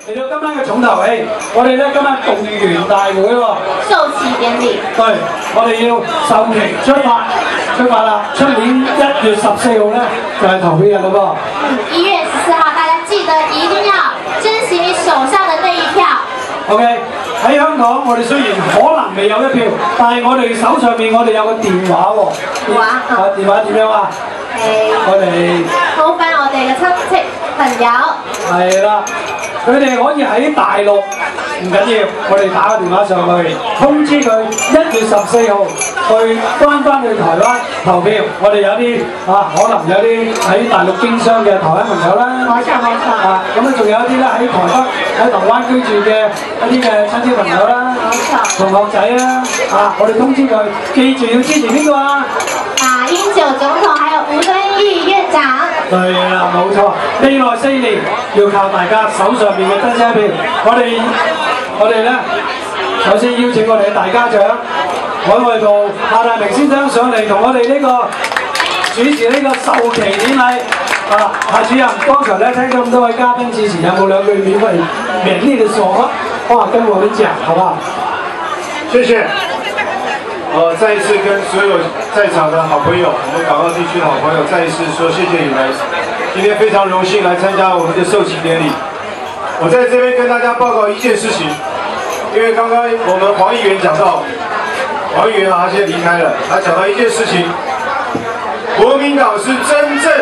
嚟到今晚嘅重頭戲，我哋咧今晚動員大會喎。 授旗典禮。 對，我哋要授旗出發啦！出年1月14號咧就係投票日咯噃。 1月14號，大家記得一定要珍惜你手上的那一票。 OK， 喺香港，我哋雖然可能未有一票，但係我哋手上面我哋有個電話喎。電話點樣啊？我哋好翻我哋嘅親戚朋友。係啦。佢哋可以喺大陸唔緊要，我哋打個電話上去通知佢1月14號去翻去台灣投票。我哋有啲可能有啲喺大陸經商嘅台灣朋友啦，冇錯。咁啊，仲有一啲咧喺台灣居住嘅一啲嘅親戚朋友啦，同學仔啦，我哋通知佢，記住要支持邊個啊？ 馬英九總統，還有吳敦義院長。 對啦，冇錯。未來4年要靠大家手上面嘅真聲票。我哋咧，首先邀請我哋嘅大家長海外部夏大明先生上嚟同我哋呢個主持呢個授旗典禮。夏主任，剛才咧聽咗咁多位嘉賓之前，有冇2句勉勵的說話跟我們講，好不好？ 謝謝。再一次跟所有在場的好朋友，我們港澳地區的好朋友，再一次說謝謝你們。今天非常榮幸來參加我們的授旗典禮。我在這邊跟大家報告一件事情，因為剛剛我們黃議員講到，黃議員他先離開了，他講到一件事情，國民黨是真正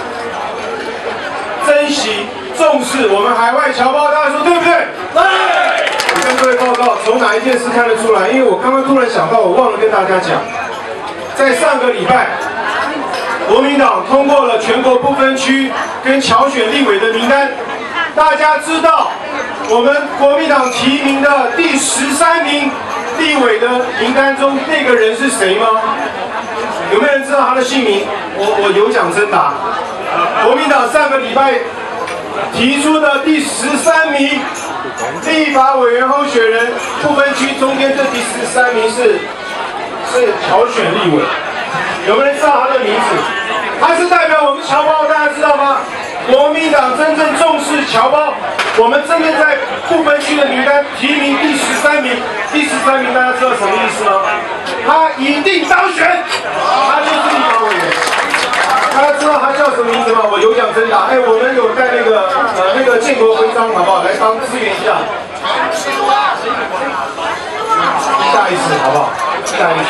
珍惜重視我們海外僑胞，大家說對不對？對。跟各位報告，從哪一件事看得出來？因為我剛剛突然想到，我忘了跟大家講，在上個禮拜，國民黨通過了全國不分區跟僑選立委的名單。大家知道我們國民黨提名的第13名立委的名單中，那個人是誰嗎？有沒有人知道他的姓名？我有獎徵答。國民黨上個禮拜提出的第13名立法委員候選人，不分區中間這第13名是僑選立委，有沒有人知道他的名字？他是代表我們僑胞，大家知道嗎？國民黨真正重視僑胞，我們真正在不分區的名單提名第13名，第13名大家知道什麼意思嗎？他一定當選，他就是立法委員。大家知道他叫什麼名字嗎？我有獎徵答。我們有帶那個建國徽章，好不好？來幫支援一下。下一次，好不好？下一次。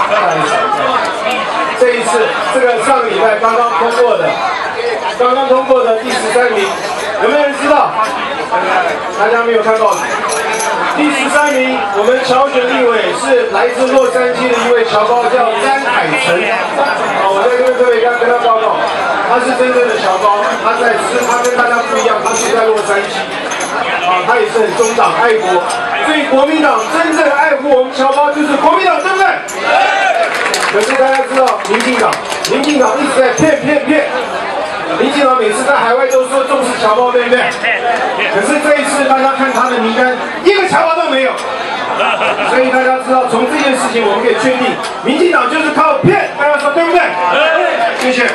這一次，這個上個禮拜剛剛通過的第13名，有沒有人知道？大家沒有看到。第13名，我們僑選立委是來自洛杉磯的一位僑胞，叫詹海成。我在這邊特別跟他報告，他是真正的僑胞，他跟大家不一樣，他是在洛杉磯。他也是很忠黨愛國，所以國民黨真正愛護我們僑胞就是國民黨，對不對？可是大家知道，民進黨一直在騙。民進黨每次在海外都說重視僑胞，對不對？可是這一次大家看他的名單，一個僑胞都沒有。所以大家知道，從這件事情我們可以確定，民進黨就是靠騙。大家說對不對？謝謝。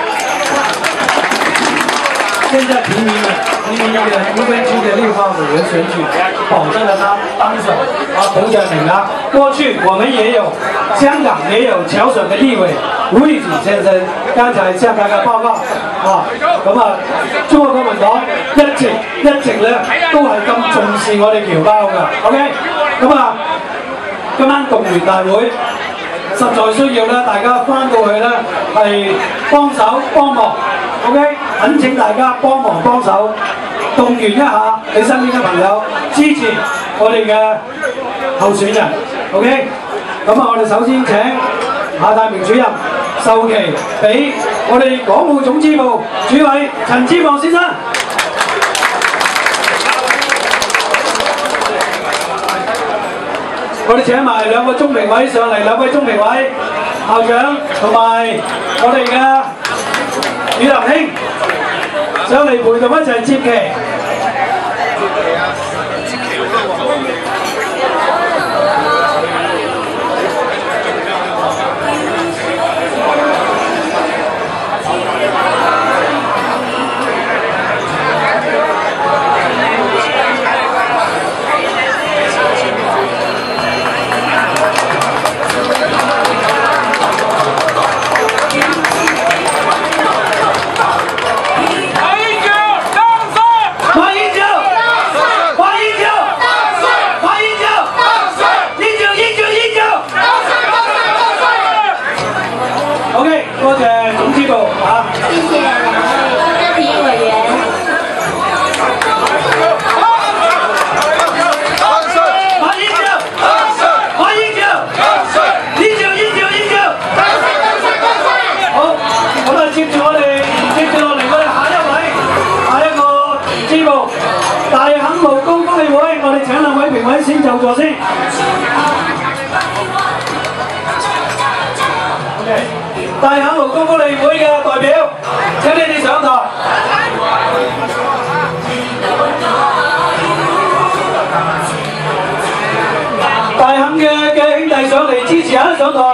現在提名的不分區的立法委員選舉，保證了他當選得獎名額。過去我們也有，香港也有僑選的立委吳玉祖先生，剛才向大家報告中國國民黨一直咧都係咁重視我哋僑胞㗎。OK， 今晚動員大會實在需要咧，大家翻到去咧係幫手幫忙。OK， 懇請大家幫手，動員一下你身邊嘅朋友，支持我哋嘅候選人。OK， 我哋首先請夏大明主任授旗俾我哋港澳總支部主委陳志旺先生。我哋請埋2個中評委上嚟，2位中評委，校長同埋我哋嘅宇林兄上嚟陪同一齊接旗。 位先就座先。OK， 大坑勞工福利會嘅代表，請你哋上台。大坑嘅兄弟上嚟支持下，上台。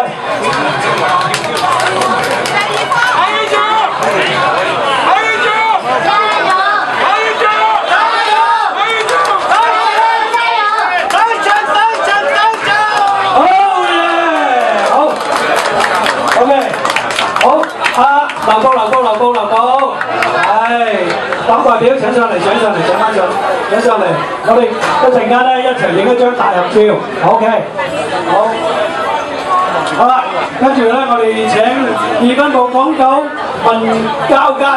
劉高，黨代表請上嚟，請上嚟，我哋一陣間咧一齊影一張大合照 ，OK， 好啦，跟住咧我哋請2分部港九文教界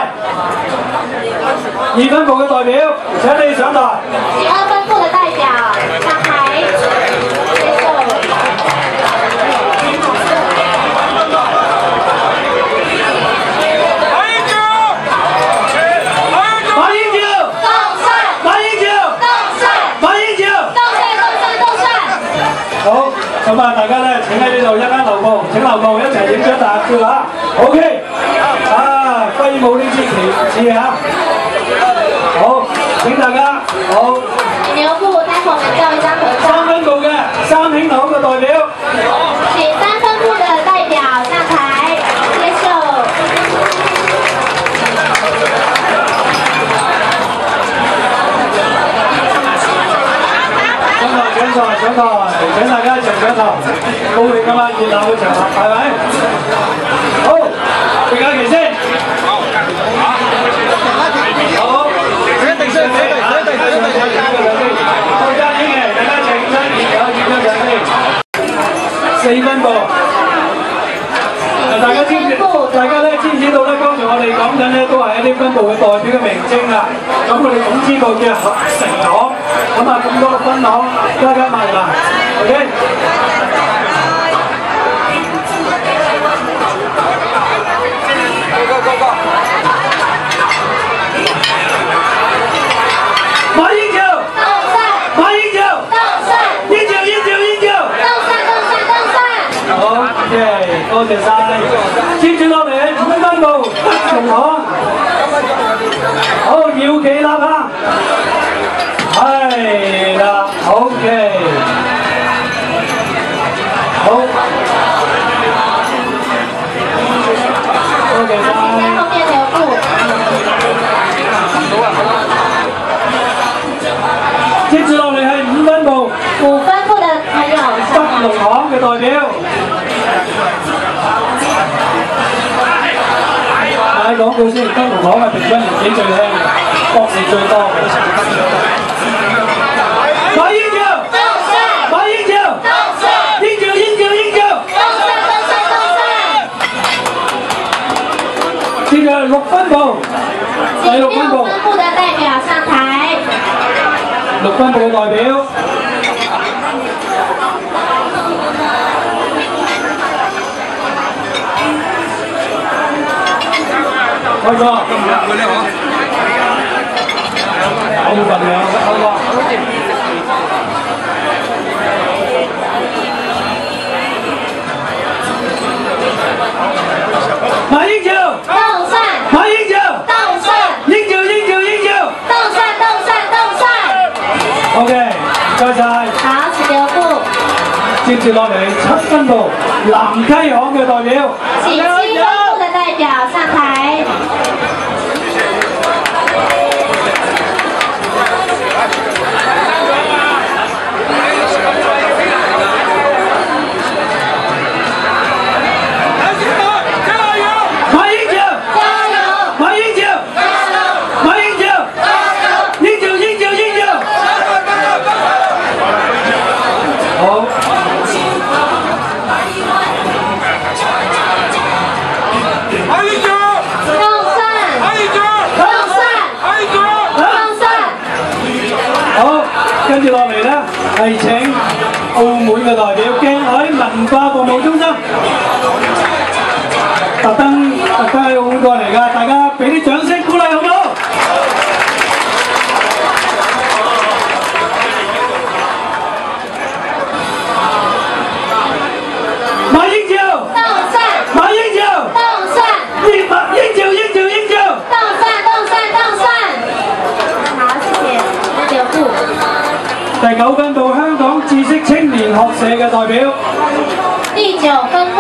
2分部嘅代表，請你上台。 2分部嘅代表上台接受。 好，咁啊，大家咧請喺呢度一間留步，請留步一齊影張大合照嚇。OK， 揮舞呢支旗幟嚇。好，請大家好。 牛部，待會我們照一張合照。 3分部嘅3兄堂嘅代表。 請3分部嘅代表上台接受。上台，請大家一齊上台，高興㗎嘛，熱鬧嘅場合，係咪？好，定下旗先。好，一定先，大家影嘅，大家請身熱友影張相先。4分部，大家知唔知道咧？剛才我哋講緊咧都係一啲分部嘅代表嘅名稱啦。咁我哋總知道嘅合成行，咁啊咁多個分行加埋，OK。馬英九，馬英九，英九，好嘅，多謝晒。接住落嚟5分部同行，好搖旗吶喊，係啦 ，OK， 好，多謝晒。後面留步。 接住落嚟係5分部 5分部嘅朋友， 北龍行嘅代表。講句先，北龍行嘅平均年紀最輕，博士最多嘅。馬英九，馬英九，英九。接住6分部，第6分部。 6分部嘅代表上台。 6分部嘅代表。開咗，好份量，好喎。馬英九，馬英九，英九。OK， 唔該晒。 好，請留步。 接住落嚟7分部南溪行嘅代表。 請7分部嘅代表上台。跟住落嚟咧，係請澳門嘅代表鏡海文化服務中心，特登喺澳門過嚟㗎，大家俾啲掌聲鼓勵好唔好？ 。 。 。 。。。。。。。。。。。。。。。。。。。。。。。。。。。。。。。。。。。。。。。。。。。。。。。。。。。。。。。。。。。。。。。。。。。。。。。。。。。。。。。。。。。。。。。。。。。。。。。。。。。。。。。。。。。。。。。。。。。。。。。。。。。。。。。。。。。。。。。。。。。 第9分部香港知識青年學社嘅代表。 第9分部